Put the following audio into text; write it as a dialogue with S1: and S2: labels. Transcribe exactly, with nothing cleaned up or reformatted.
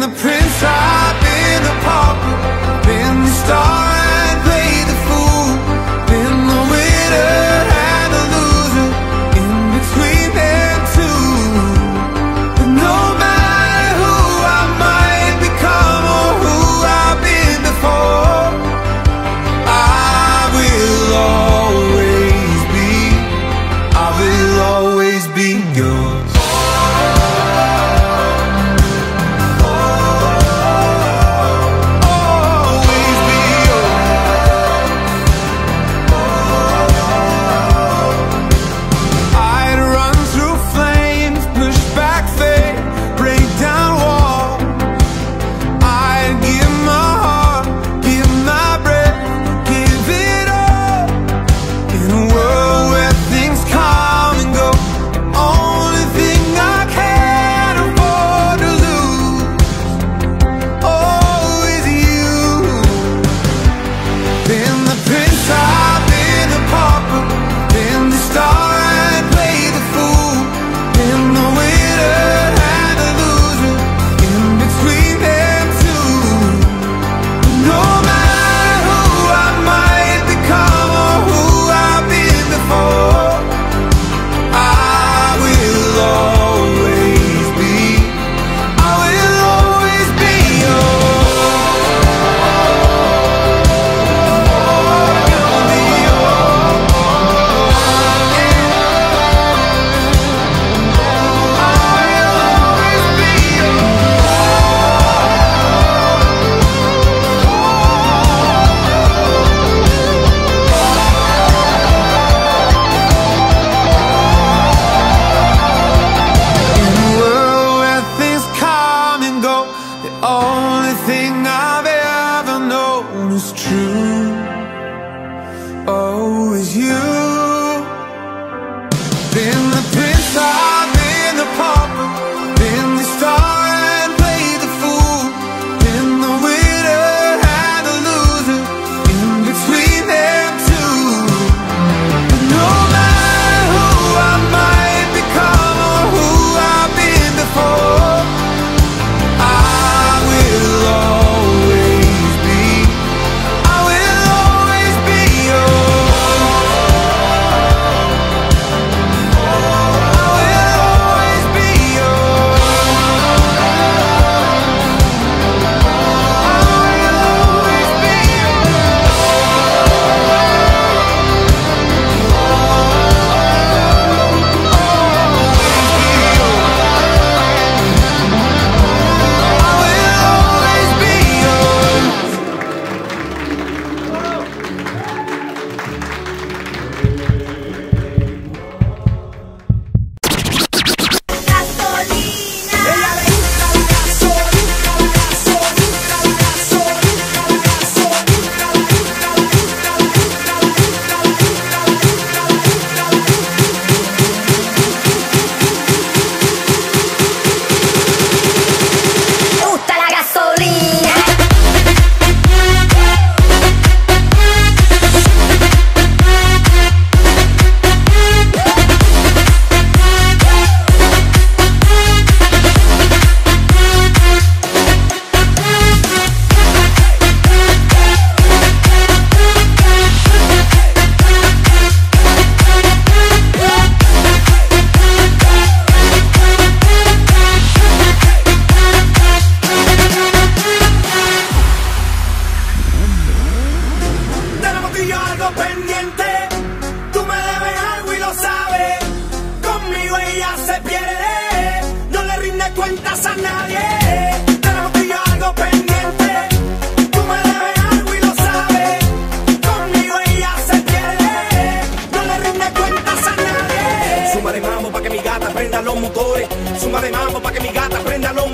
S1: the prince, I've been the pauper, been the star and played the fool, been the winner and the loser, in between them two. But no matter who I might become or who I've been before, I will always be, I will always be yours.
S2: Suma de mambo pa' que mi gata prenda los motores. Suma de mambo pa' que mi gata prenda los